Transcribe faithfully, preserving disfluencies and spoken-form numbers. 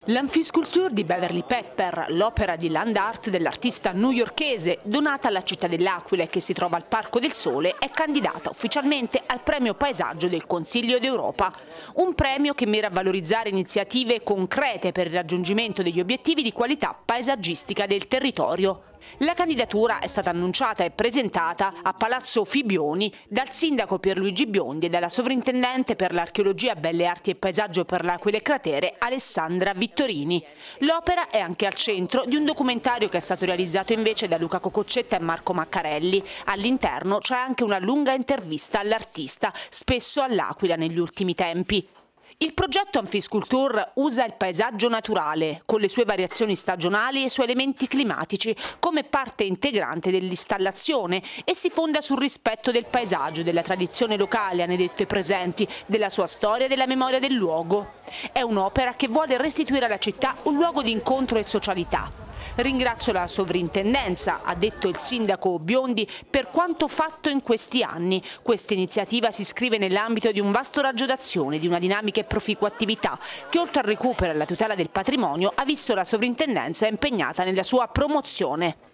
L'Amfisculture di Beverly Pepper, l'opera di land art dell'artista newyorkese donata alla città dell'Aquila e che si trova al Parco del Sole, è candidata ufficialmente al Premio Paesaggio del Consiglio d'Europa. Un premio che mira a valorizzare iniziative concrete per il raggiungimento degli obiettivi di qualità paesaggistica del territorio. La candidatura è stata annunciata e presentata a Palazzo Fibioni dal sindaco Pierluigi Biondi e dalla sovrintendente per l'archeologia, belle arti e paesaggio per l'Aquila e Cratere Alessandra Vittorini. L'opera è anche al centro di un documentario che è stato realizzato invece da Luca Cococcetta e Marco Maccarelli. All'interno c'è anche una lunga intervista all'artista, spesso all'Aquila negli ultimi tempi. Il progetto Amfisculture usa il paesaggio naturale, con le sue variazioni stagionali e i suoi elementi climatici, come parte integrante dell'installazione e si fonda sul rispetto del paesaggio, della tradizione locale, aneddotti presenti, della sua storia e della memoria del luogo. È un'opera che vuole restituire alla città un luogo di incontro e socialità. Ringrazio la sovrintendenza, ha detto il sindaco Biondi, per quanto fatto in questi anni. Questa iniziativa si iscrive nell'ambito di un vasto raggio d'azione, di una dinamica e proficua attività che oltre al recupero e alla tutela del patrimonio ha visto la sovrintendenza impegnata nella sua promozione.